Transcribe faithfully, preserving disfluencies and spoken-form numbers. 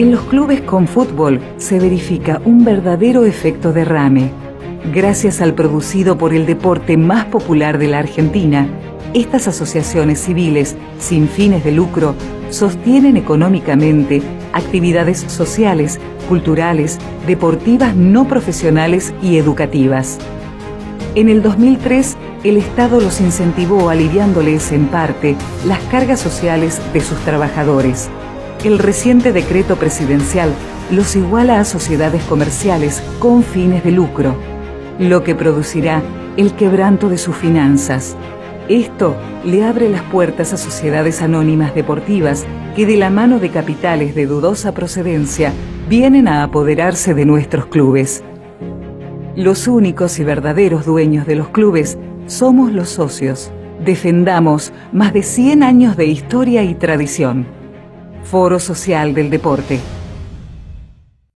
En los clubes con fútbol se verifica un verdadero efecto derrame. Gracias al producido por el deporte más popular de la Argentina, estas asociaciones civiles sin fines de lucro sostienen económicamente actividades sociales, culturales, deportivas no profesionales y educativas. En el dos mil tres, el Estado los incentivó aliviándoles en parte las cargas sociales de sus trabajadores. El reciente decreto presidencial los iguala a sociedades comerciales con fines de lucro, lo que producirá el quebranto de sus finanzas. Esto le abre las puertas a sociedades anónimas deportivas que de la mano de capitales de dudosa procedencia vienen a apoderarse de nuestros clubes. Los únicos y verdaderos dueños de los clubes somos los socios. Defendamos más de cien años de historia y tradición. Foro Social del Deporte.